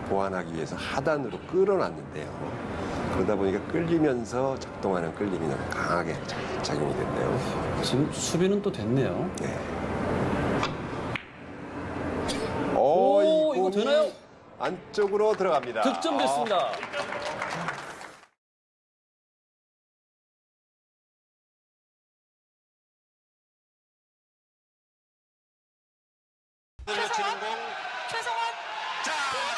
보완하기 위해서 하단으로 끌어놨는데요. 그러다 보니까 끌리면서 작동하는 끌림이 너무 강하게 작용이 됐네요. 지금 수비는 또 됐네요. 네. 오, 이거 되나요? 안쪽으로 들어갑니다. 득점됐습니다. 치는 공 최성원 자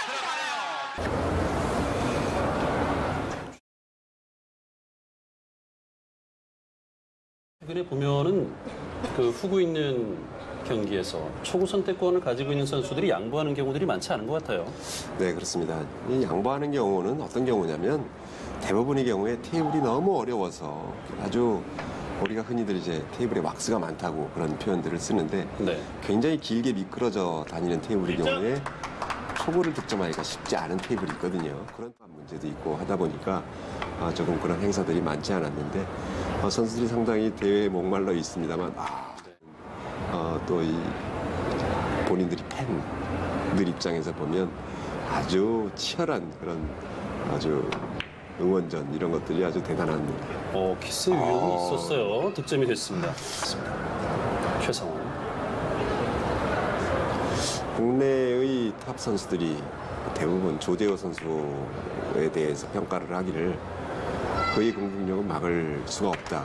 들어가네요. 최근에 보면은 그 후구 있는 경기에서 초구 선택권을 가지고 있는 선수들이 양보하는 경우들이 많지 않은 것 같아요. 네, 그렇습니다. 이 양보하는 경우는 어떤 경우냐면 대부분의 경우에 테이블이 너무 어려워서 아주 우리가 흔히들 이제 테이블에 왁스가 많다고 그런 표현들을 쓰는데 네. 굉장히 길게 미끄러져 다니는 테이블의 경우에 초구를 득점하기가 쉽지 않은 테이블이 있거든요. 그런 문제도 있고 하다 보니까 조금 그런 행사들이 많지 않았는데 선수들이 상당히 대회에 목말라 있습니다만 또 이 본인들이 팬들 입장에서 보면 아주 치열한 그런 아주 응원전 이런 것들이 아주 대단한. 키스 위협이 있었어요. 득점이 됐습니다. 최성원. 국내의 탑 선수들이 대부분 조재호 선수에 대해서 평가를 하기를 그의 공격력은 막을 수가 없다.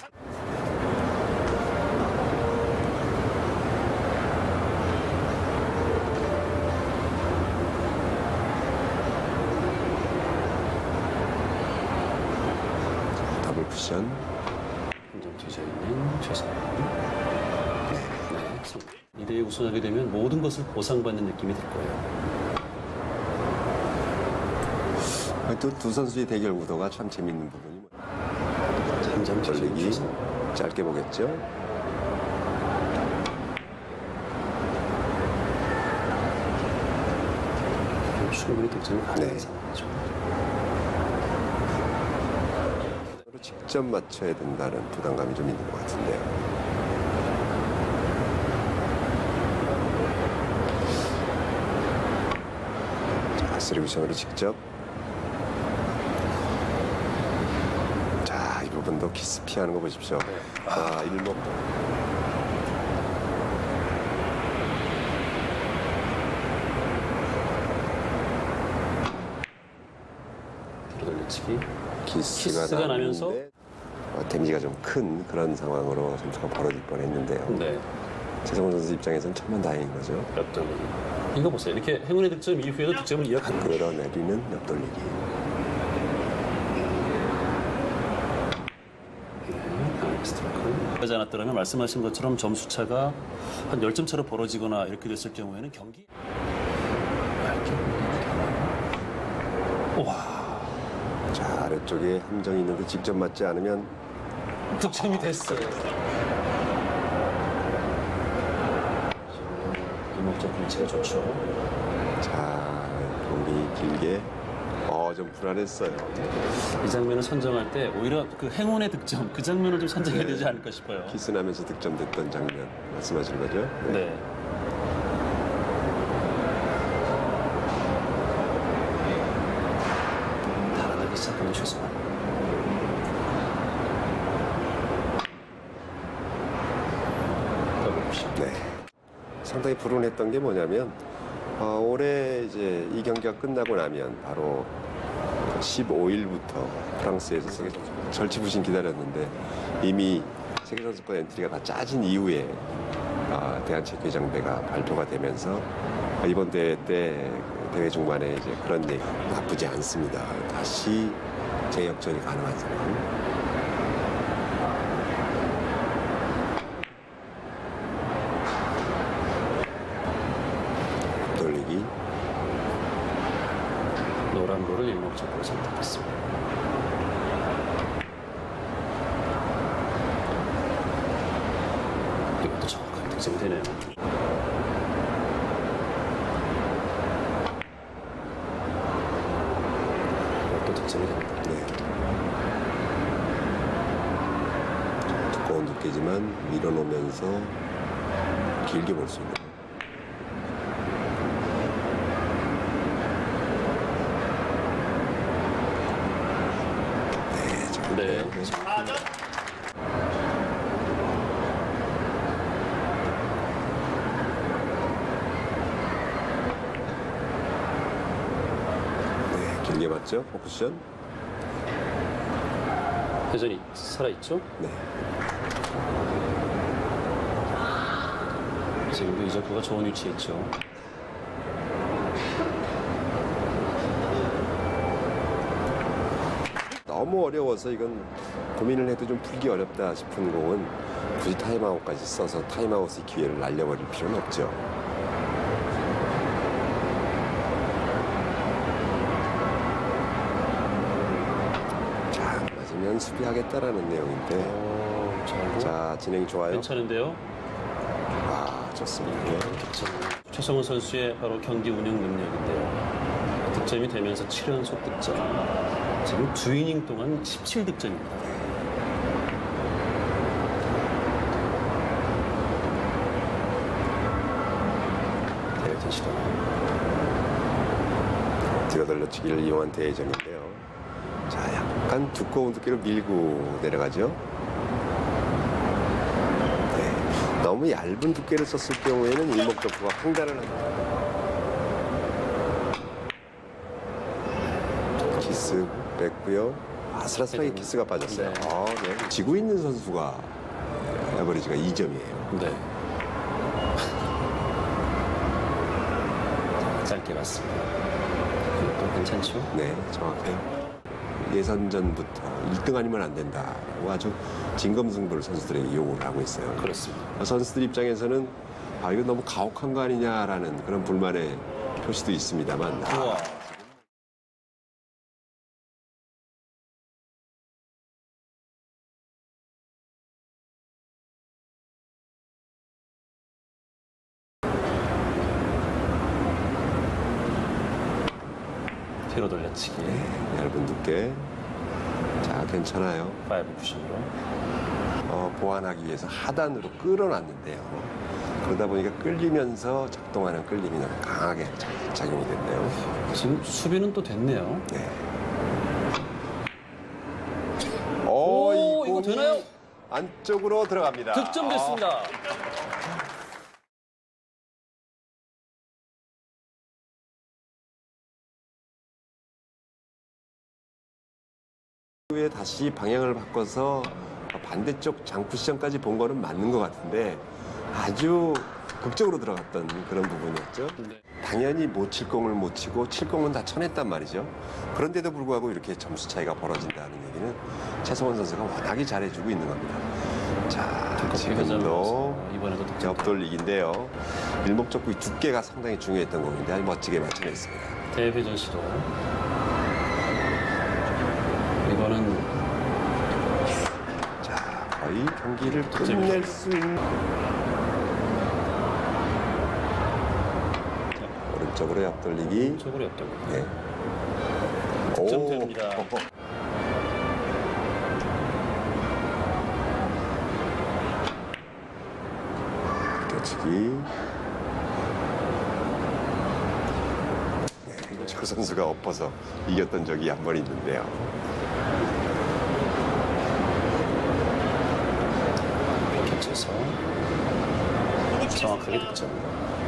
더블 쿠션. 한점 뒤져 있는 최성원. 네. 2대2 우승하게 되면 모든 것을 보상받는 느낌이 들 거예요. 두 선수의 대결 구도가 참 재밌는 부분이 한점 뒤져 있는 걸리기 최성원. 짧게 보겠죠. 충분히 득점이 가능한 네. 상황이죠. 직접 맞춰야 된다는 부담감이 좀 있는 것 같은데요. 자, 쓰리쿠션으로 직접. 자, 이 부분도 키스 피하는 거 보십시오. 일목. 뒤로 돌려치기. 키스가 나면서 데미지가 좀 큰 그런 상황으로 점수가 벌어질 뻔했는데요. 네. 최성원 선수 입장에서는 천만다행인 거죠. 옆돌리기. 이거 보세요. 이렇게 행운의 득점 이후에도 득점을 이어간 거예요. 끌어내리는 옆돌리기. 하지 않았더라면 말씀하신 것처럼 점수 차가 한 10점 차로 벌어지거나 이렇게 됐을 경우에는 경기 와 자, 아래쪽에 함정이 있는데 직접 맞지 않으면 득점이 됐어요. 이목적 분치가 좋죠. 자, 공이 길게 좀 불안했어요. 이 장면을 선정할 때 오히려 그 행운의 득점 그 장면을 좀 선정해야 되지 않을까 싶어요. 키스나면서 득점됐던 장면 말씀하시는 거죠? 네. 달아나기 시작하는 최성원. 네. 상당히 불운했던 게 뭐냐면 올해 이제 이 경기가 끝나고 나면 바로 15일부터 프랑스에서 세계 절치부심 기다렸는데 이미 세계선수권 엔트리가 다 짜진 이후에 대한체육회장배가 발표가 되면서 이번 대회 때 대회 중반에 이제 그런 얘기 나쁘지 않습니다. 다시 재역전이 가능한 상황. 돌리기. 노란 볼을 일목적으로 선택했습니다. 이것도 정확하게 득점이 되네요. 이것도 득점이 됩니다. 네. 두꺼운 두께지만 밀어놓으면서 길게 볼 수 있는. 네. 네, 길게 맞죠? 포쿠션. 회전이 살아있죠? 네. 지금도 이적구가 좋은 위치에 있죠. 너무 어려워서 이건 고민을 해도 좀 풀기 어렵다 싶은 공은 굳이 타임아웃까지 써서 타임아웃의 기회를 날려버릴 필요는 없죠. 자, 맞으면 수비하겠다라는 내용인데. 잘하고. 자, 진행 좋아요. 괜찮은데요? 아, 좋습니다. 네. 득점. 최성훈 선수의 바로 경기 운영 능력인데요. 득점이 되면서 7연속 득점. 지금 2이닝 동안 17득점입니다. 대회전 시도. 뒤어들러치기를 이용한 대회전인데요. 자, 약간 두꺼운 두께로 밀고 내려가죠. 네, 너무 얇은 두께를 썼을 경우에는 일목적구가 횡단을 합니다. 키스 뺐고요. 아슬아슬하게 키스가 빠졌어요. 네. 아, 네. 지고 있는 선수가 에버리지가 2점이에요. 네. 짧게 봤습니다. 또 괜찮죠? 네, 정확해요. 예선전부터 1등 아니면 안 된다고 아주 진검승부를 선수들에게 요구를 하고 있어요. 그렇습니다. 선수들 입장에서는 아, 이거 너무 가혹한 거 아니냐라는 그런 불만의 표시도 있습니다만 우와. 뒤로 돌려치기. 얇은 두께. 자, 괜찮아요. 파이브 쿠션으로. 보완하기 위해서 하단으로 끌어놨는데요. 그러다 보니까 끌리면서 작동하는 끌림이 너무 강하게 작용이 됐네요. 지금 수비는 또 됐네요. 네. 오, 이거 공이 되나요? 안쪽으로 들어갑니다. 득점됐습니다. 후에 다시 방향을 바꿔서 반대쪽 장쿠션까지 본 거는 맞는 것 같은데 아주 극적으로 들어갔던 그런 부분이었죠. 네. 당연히 못 칠 공을 못 치고 칠 공은 다 쳐냈단 말이죠. 그런데도 불구하고 이렇게 점수 차이가 벌어진다는 얘기는 최성원 선수가 워낙에 잘해주고 있는 겁니다. 자, 지금도 이번에도 득점. 옆돌리기인데요. 일목적구의 두께가 상당히 중요했던 공인데 아주 멋지게 맞춰냈습니다. 대회전 시도. 이거는 자, 거의 경기를 끝낼 수 있는 오른쪽으로 옆돌리기. 쪽으로 옆돌리기. 네. 득점됩니다. 껴치기. 네, 저 선수가 엎어서 이겼던 적이 한 번 있는데요. 겹쳐서 정확하게 득점.